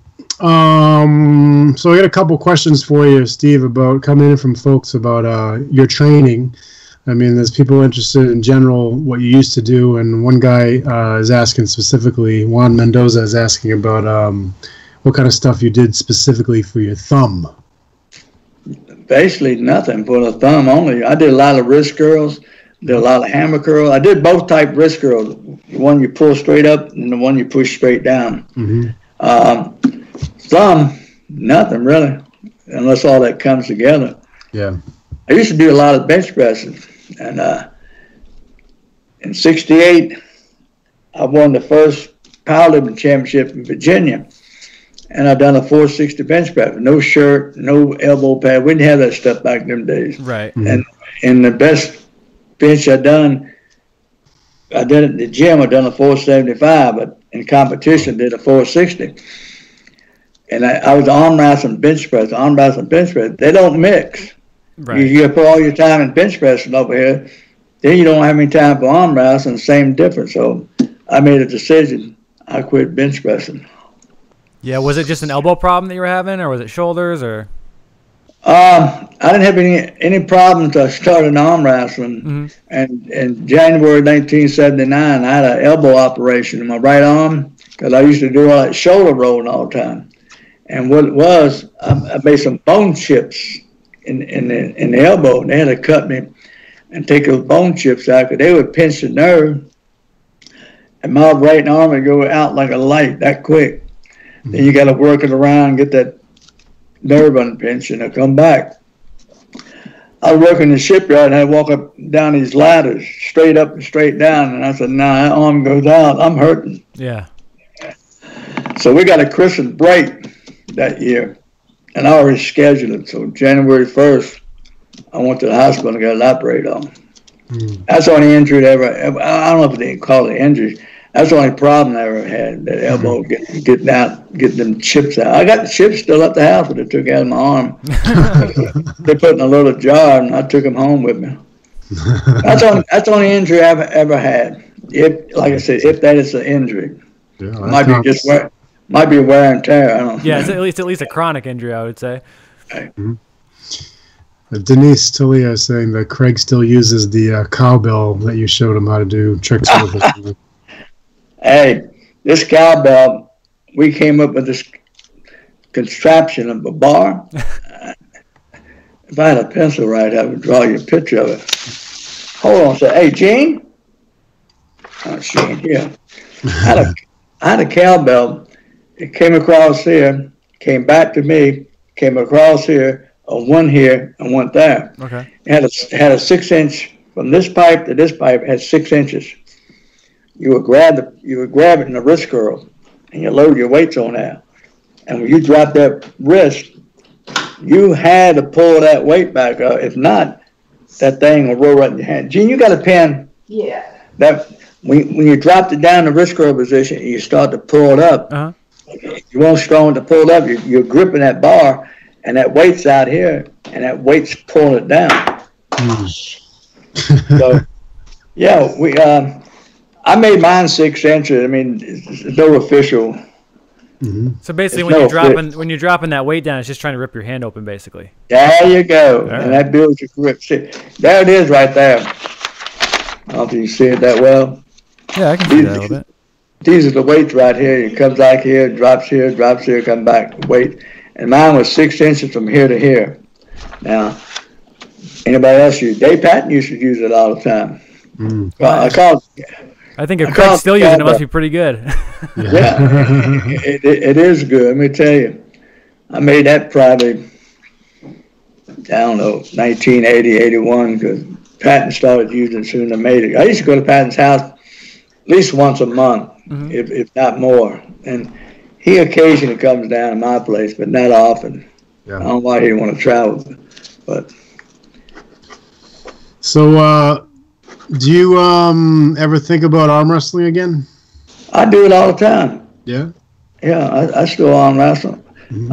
So I got a couple questions for you, Steve, about coming in from folks about your training. I mean, there's people interested in general what you used to do, and one guy is asking specifically, Juan Mendoza is asking about what kind of stuff you did specifically for your thumb. Basically nothing for the thumb only. I did a lot of wrist curls, did a lot of hammer curls. I did both type wrist curls, the one you pull straight up and the one you push straight down. Thumb, nothing really, unless all that comes together. Yeah. I used to do a lot of bench presses, and in '68, I won the first powerlifting championship in Virginia, and I done a 460 bench press, no shirt, no elbow pad. We didn't have that stuff back in them days. Right. And the best bench I did at the gym. I done a 475, but in competition, did a 460. And I was arm wrestling bench press. They don't mix. Right. You put all your time in bench pressing over here, then you don't have any time for arm wrestling. Same difference. So I made a decision. I quit bench pressing. Yeah. Was it just an elbow problem that you were having, or was it shoulders, or? I didn't have any problems until I started arm wrestling. And in January 1979, I had an elbow operation in my right arm because I used to do all that shoulder rolling all the time. And what it was, I made some bone chips in the elbow. And they had to cut me and take those bone chips out because they would pinch the nerve. And my right arm would go out like a light that quick. Then you got to work it around, get that nerve unpinched, and it'll come back. I was working in the shipyard and I walk up down these ladders, straight up and straight down. And I said, nah, that arm goes out. I'm hurting. Yeah. So we got a Christmas break that year, and I already scheduled it. So January 1st, I went to the hospital and got it operated on. That's the only injury that ever, I don't know if they call it injury. That's the only problem I ever had, that elbow getting them chips out. I got the chips still at the house, but they took out of my arm. They put in a little jar, and I took them home with me. That's the only injury I ever had. If, like I said, if that is an injury, it might be wear and tear. I don't know. Yeah, it's at least a chronic injury, I would say. Okay. Denise Talia is saying that Craig still uses the cowbell that you showed him how to do tricks with. Hey, this cowbell, we came up with this contraption of a bar. If I had a pencil right, I would draw you a picture of it. Hold on a second. Hey, Gene? Oh, she ain't here. I had a cowbell. It came across here, came back to me, came across here, one here and one there. Okay. It had a 6-inch from this pipe to this pipe. It had 6 inches. You would grab it in the wrist curl, and you load your weights on that. And when you drop that wrist, you had to pull that weight back up. If not, that thing will roll right in your hand. Gene, you got a pen? Yeah. That when you drop it down the wrist curl position, and you start to pull it up. You won't strong to pull it up. You're gripping that bar. And that weight's out here, and that weight's pulling it down. So, yeah, I made mine 6 inches. I mean, it's no official. So basically, when you're dropping that weight down, it's just trying to rip your hand open, basically. There you go, right. And that builds your grip. See, there it is, right there. I don't know if you see it that well. Yeah, I can see that a little bit. These are the weights right here. It comes back here, drops here, come back. Weight. And mine was 6 inches from here to here. Now, anybody else use? Dave Patton used to use it all the time. I think if Craig's still using it, it must be pretty good. Yeah, it is good. Let me tell you. I made that probably, I don't know, 1980, 81, because Patton started using it soon as I made it. I used to go to Patton's house at least once a month, if not more. And he occasionally comes down to my place, but not often. Yeah. I don't know why he didn't want to travel, but. So, do you ever think about arm wrestling again? I do it all the time. Yeah? Yeah, I still arm wrestle.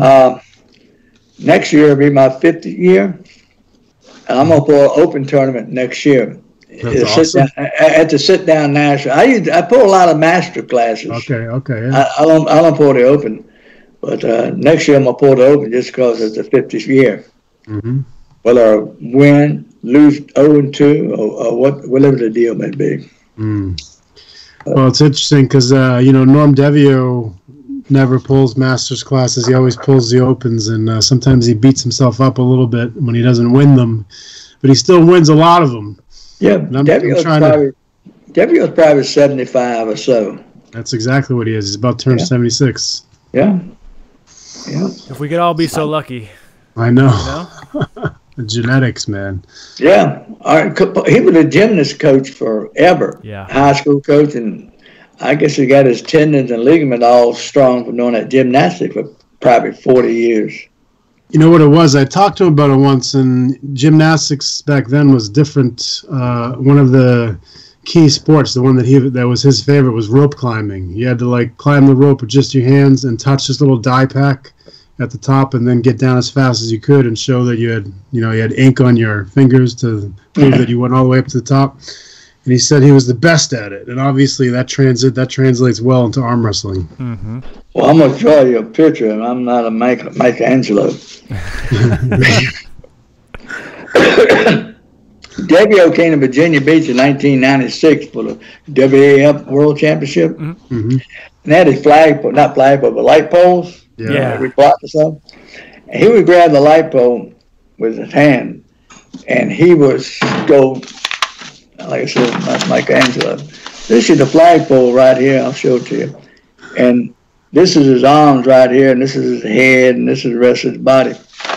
Next year will be my 50th year, and I'm going to pull an open tournament next year. That's awesome. At the sit down national. I pull a lot of master classes. Okay. Yeah. I don't pull the open, but next year I'm gonna pull the open just because it's the 50th year. Whether I win, lose 0-2, or whatever the deal may be. Well, it's interesting because Norm Devio never pulls masters classes. He always pulls the opens, and sometimes he beats himself up a little bit when he doesn't win them, but he still wins a lot of them. Yeah, Devio's probably 75 or so. That's exactly what he is. He's about turned 76. Yeah. If we could all be so lucky. I know. The genetics, man. Yeah. He was a gymnast coach forever. Yeah. High school coach, and I guess he got his tendons and ligament all strong from doing that gymnastics for probably 40 years. You know what it was? I talked to him about it once, and gymnastics back then was different. One of the key sports, the one that was his favorite, was rope climbing. You had to climb the rope with just your hands and touch this little dye pack at the top, and then get down as fast as you could and show that you had ink on your fingers to prove that you went all the way up to the top. And he said he was the best at it, and obviously that translates well into arm wrestling. Well, I'm gonna draw you a picture, and I'm not a Michelangelo. Devio came to Virginia Beach in 1996 for the WAF World Championship, and they had his not flagpole, but light poles. Yeah. We blocked or something. And he would grab the light pole with his hand, and he would go, like I said, not Michelangelo. This is the flagpole right here. I'll show it to you. And this is his arms right here, and this is his head, and this is the rest of his body.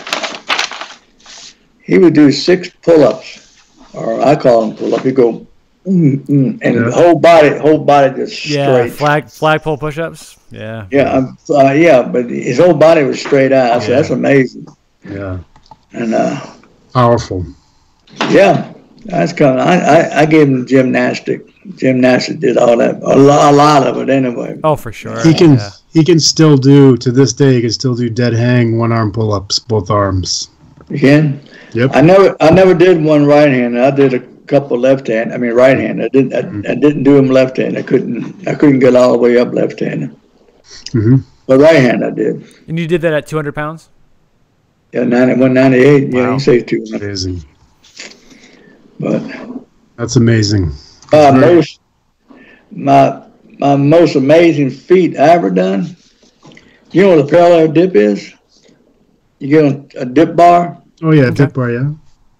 He would do 6 pull-ups, or I call them pull-ups. He'd go, and the whole body just straight. Flagpole push-ups. Yeah. Yeah, but his whole body was straight out. I said, that's amazing. Yeah. And powerful. Yeah, that's coming. I gave him gymnastics. Gymnastics did all that, a lot of it anyway. Oh, for sure. He can still do, to this day, he can still do dead hang, one arm pull ups, both arms. You can? Yep. I never did one right handed. I did a couple left hand. I mean right handed. I didn't do them left handed. I couldn't get all the way up left handed. Mm-hmm. But right hand I did. And you did that at 200 pounds? Yeah, 198. Wow. Yeah, you say 200. Amazing. But that's amazing. My most amazing feat I ever done. You know what a parallel dip is? You get on a dip bar. Oh yeah, dip bar. Yeah.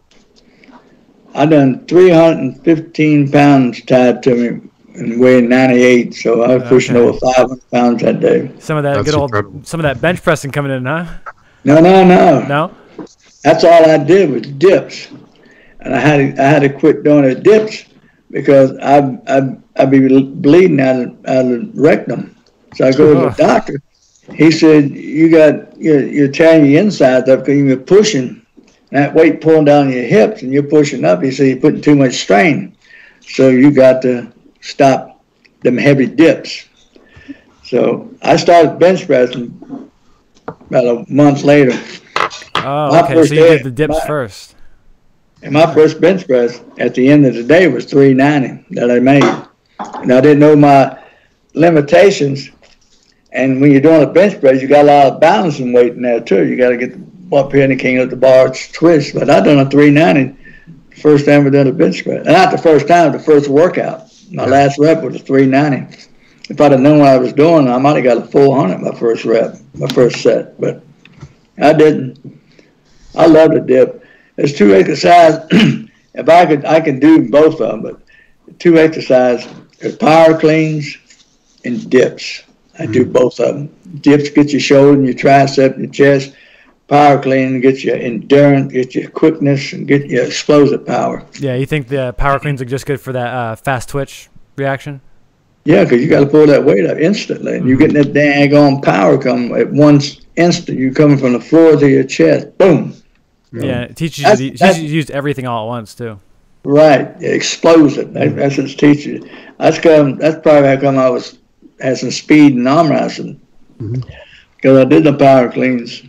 I done 315 pounds tied to me and weighed 98, so I was pushing over 500 pounds that day. Some of that bench pressing coming in, huh? No. No. That's all I did was dips, and I had to quit doing the dips because I'd be bleeding out of the rectum. So I go to the doctor. He said, you're tearing your insides up because you're pushing that weight pulling down your hips and you're pushing up. He said you're putting too much strain, so you got to stop them heavy dips. So I started bench pressing about a month later. Oh, okay. So you did the dips first. And my first bench press at the end of the day was 390 that I made. And I didn't know my limitations. And when you're doing a bench press, you got a lot of balancing weight in there too. You got to get up here and can't let the bar twist. But I done a 390 the first time I done a bench press. And not the first time, the first workout. My last rep was a 390. If I'd have known what I was doing, I might have got a 400 my first rep, my first set. But I didn't. I love the dip. There's two exercises. If I can do both of them, but two exercises are power cleans and dips. I do both of them. Dips get your shoulder and your tricep and your chest. Power clean gets you endurance, get you quickness, and get you explosive power. Yeah, you think the power cleans are just good for that fast twitch reaction? Yeah, because you got to pull that weight up instantly. And you're getting that daggone power come at one instant. You're coming from the floor to your chest. Boom. Yeah, it teaches you to use everything all at once, too. Right. Explosive. That's what it teaches you. That's probably how come I had some speed in arm wrestling. Because I did the power cleans.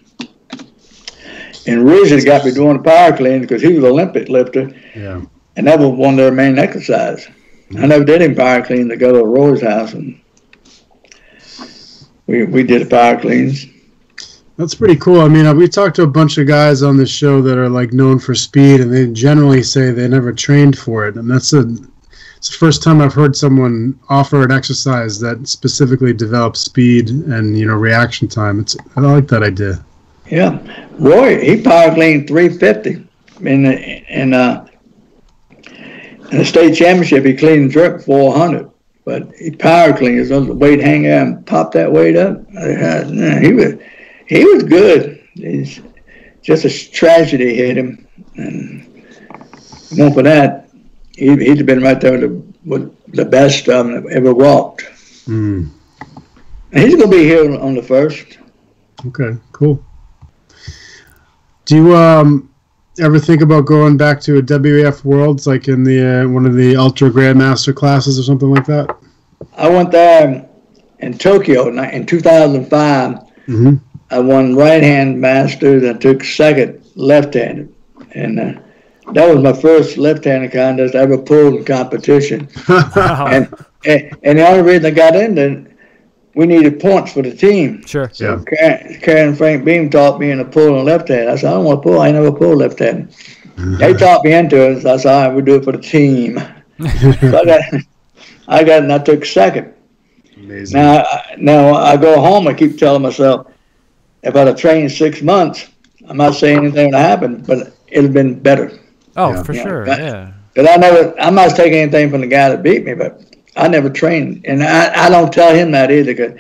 And Rizzi got me doing the power cleans because he was an Olympic lifter. Yeah. And that was one of their main exercises. I never did him power clean to go to Roy's house, and we did the power cleans. That's pretty cool. I mean, we talked to a bunch of guys on this show that are like known for speed, and they generally say they never trained for it. And it's the first time I've heard someone offer an exercise that specifically develops speed and reaction time. I like that idea. Yeah, Roy, he power cleaned 350 in the state championship. He cleaned and jerked 400, but he power cleaned. The weight hang out and pop that weight up. He was good. It's just a tragedy hit him, and more for that, he'd have been right there with the best of them that ever walked. And he's going to be here on the 1st. Okay, cool. Do you ever think about going back to a WAF Worlds, like in the one of the Ultra Grandmaster classes or something like that? I went there in Tokyo in 2005. I won right-hand masters and took second left-handed. And that was my first left-handed contest I ever pulled in competition. And the only reason I got in there, we needed points for the team. Sure. So Karen Frank Beam taught me in a pull on left hand. I said, I don't want to pull. I ain't never pulled left hand. They taught me into it. So I said, all right, we'll do it for the team. So I got it, and I took second. Amazing. Now I go home. I keep telling myself, if I'd have trained 6 months, I'm not saying anything would happen, but it'd have been better. Oh, for sure. Yeah. Because I'm not taking anything from the guy that beat me, but I never trained, and I don't tell him that either. Because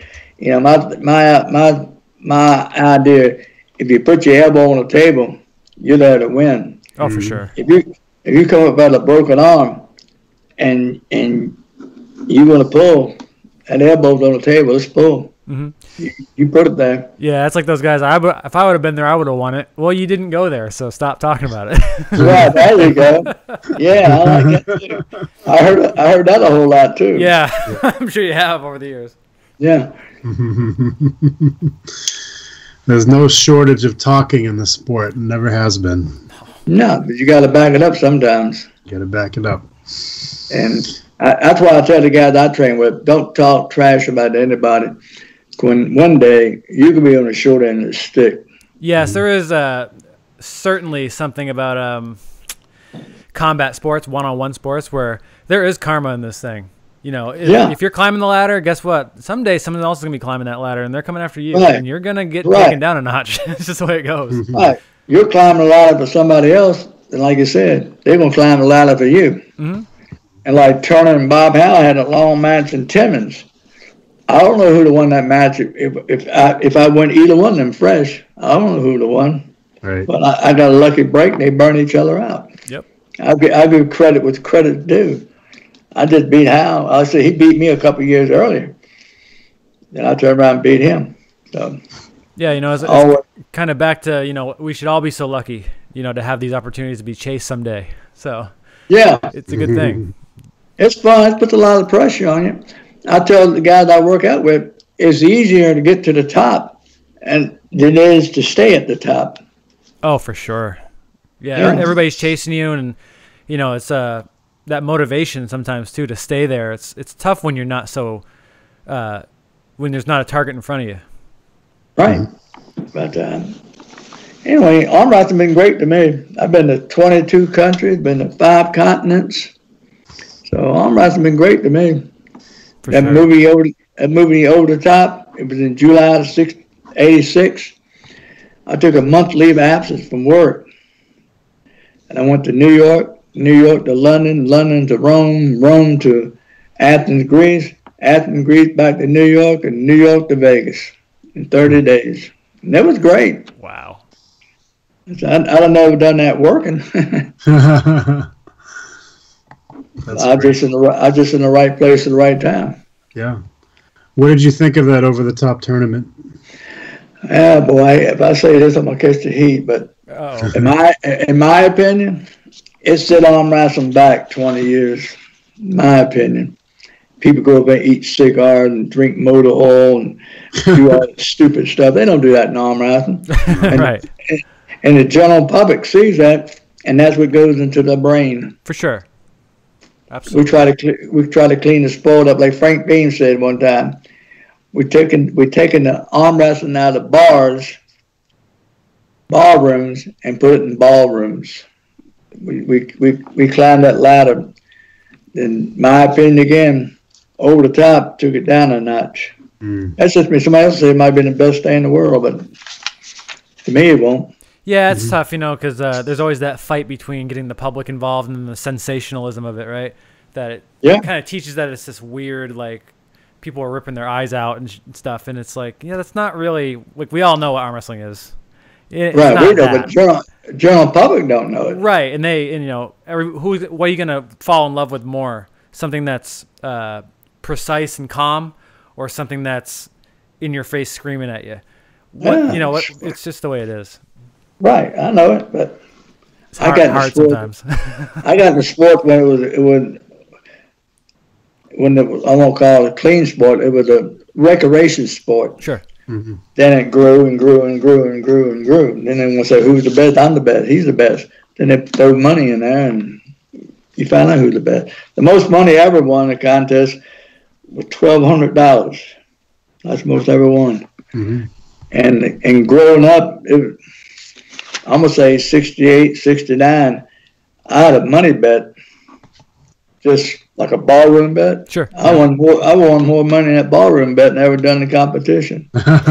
my idea, if you put your elbow on the table, you're there to win. Oh, for sure. If you come up with a broken arm, and you're gonna pull, and elbow's on the table, let's pull. You put it there. Yeah, it's like those guys. If I would have been there, I would have won it. Well, you didn't go there, so stop talking about it. Right, there you go. Yeah, I like that too. I heard that a whole lot too. Yeah, I'm sure you have over the years. Yeah. There's no shortage of talking in the sport. Never has been. No, but you got to back it up sometimes. You got to back it up. And that's why I tell the guys I train with, don't talk trash about anybody. When one day you could be on the short end of the stick. Yes, there is certainly something about combat sports, one-on-one sports, where there is karma in this thing. You know, if you're climbing the ladder, guess what? Someday someone else is going to be climbing that ladder, and they're coming after you, and you're going to get taken down a notch. It's just the way it goes. Right. You're climbing the ladder for somebody else, and like you said, they're going to climb the ladder for you. Mm-hmm. And like Turner and Bob Howe had a long match in Timmins. I don't know who won that match. If I went either one of them fresh, I don't know who won. Right. But I got a lucky break, and they burned each other out. Yep. I give credit with credit due. I just beat Howe. I said he beat me a couple of years earlier. Then I turned around and beat him. So yeah, you know, it's kind of back to, you know, we should all be so lucky, you know, to have these opportunities to be chased someday. So yeah, it's a good thing. It's fun. It puts a lot of pressure on you. I tell the guys I work out with, it's easier to get to the top than it is to stay at the top. Oh, for sure. Yeah. Everybody's chasing you, and, you know, it's that motivation sometimes too to stay there. It's tough when you're not so when there's not a target in front of you. Right. But anyway, arm wrestling's been great to me. I've been to 22 countries, been to 5 continents. So arm wrestling's been great to me. That movie Over the Top, it was in July of '86. I took a month leave of absence from work, and I went to New York to London, London to Rome, Rome to Athens, Greece, Athens, Greece back to New York, and New York to Vegas in 30 days. And that was great. Wow. I've never done that working. I just in the right place at the right time. Yeah. What did you think of that over the top tournament? Yeah, boy, if I say this, I'm gonna catch the heat. But in my opinion, it set arm wrestling back 20 years. In my opinion, people go up and eat cigars and drink motor oil and do all that stupid stuff. They don't do that in arm wrestling. Right. And the general public sees that, and that's what goes into the brain. For sure. Absolutely. We try to clean the sport up, like Frank Bean said one time. We're taking the arm wrestling out of ballrooms, and put it in ballrooms. We climbed that ladder. In my opinion, again, Over the Top took it down a notch. That's just me. Somebody else said it might have been the best day in the world, but to me, it won't. Yeah, it's tough, you know, because there's always that fight between getting the public involved and the sensationalism of it, right? That it kind of teaches that it's this weird, like, people are ripping their eyes out and stuff, and it's like, yeah, that's not really, like, we all know what arm wrestling is. Right, we know, but general public don't know it. Right, and you know, what are you gonna fall in love with more? Something that's precise and calm, or something that's in your face screaming at you? You know, it's just the way it is. Right, I know it, but it's hard sometimes. I got in the sport when I won't call it a clean sport. It was a recreation sport. Sure. Mm-hmm. Then it grew and grew and grew and grew and grew. And then they want to say, who's the best? I'm the best. He's the best. Then they throw money in there, and you find out who's the best. The most money I ever won in a contest was $1,200. That's the most I ever won. Mm-hmm. And growing up, I'm going to say 68, 69, I had a money bet, just like a ballroom bet. Sure. I won more money in that ballroom bet than I ever done in the competition.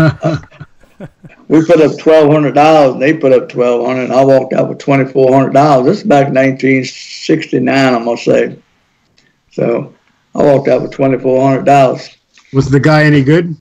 We put up $1,200, and they put up $1,200, and I walked out with $2,400. This is back in 1969, I'm going to say. So I walked out with $2,400. Was the guy any good?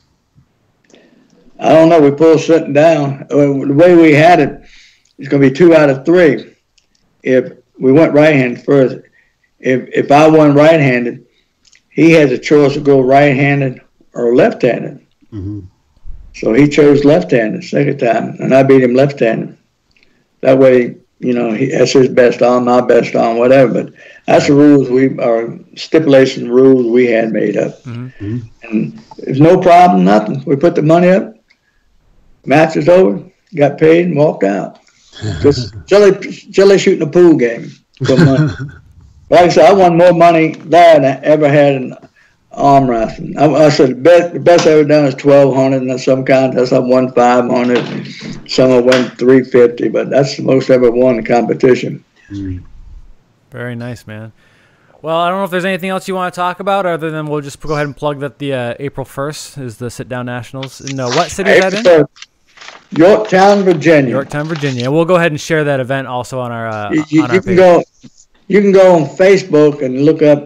I don't know. We pulled something down. The way we had it, it's going to be 2 out of 3. If we went right-handed first, if I won right-handed, he has a choice to go right-handed or left-handed. Mm-hmm. So he chose left-handed second time, and I beat him left-handed. That way, you know, that's his best arm, my best arm, whatever. But that's the rules stipulation rules we had made up. Mm-hmm. And there's no problem, nothing. We put the money up, match is over, got paid, and walked out. Just jelly shooting a pool game for money. Like I said, I won more money there than I ever had in arm wrestling. I said the best I ever done is 1,200, and some contests I won 500, some I won 350, but that's the most I ever won in competition. Very nice, man. Well, I don't know if there's anything else you want to talk about, other than we'll just go ahead and plug that the April 1st is the Sit Down Nationals. And what city is that in? Yorktown, Virginia. Yorktown, Virginia. We'll go ahead and share that event also on our you on our can page. You can go on Facebook and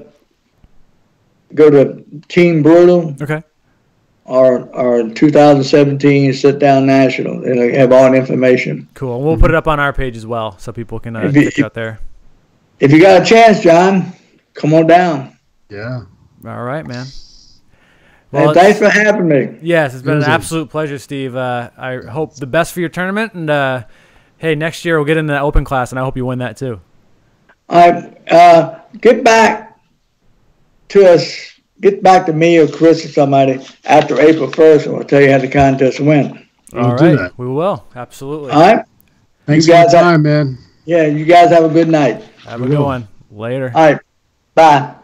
go to Team Brutal. Okay. Our 2017 Sit Down National. It'll have all the information. Cool. We'll put it up on our page as well, so people can check it out there. If you got a chance, John, come on down. Yeah. All right, man. Well, and thanks for having me. Yes, it's been an absolute pleasure, Steve. I hope the best for your tournament, and hey, next year we'll get into that open class, and I hope you win that too. Get back to us. Get back to me or Chris or somebody after April 1st, and we'll tell you how the contest went. All right, we will. Absolutely. All right. Thanks for your time, man. Yeah, you guys have a good night. Have a good one. Later. All right. Bye.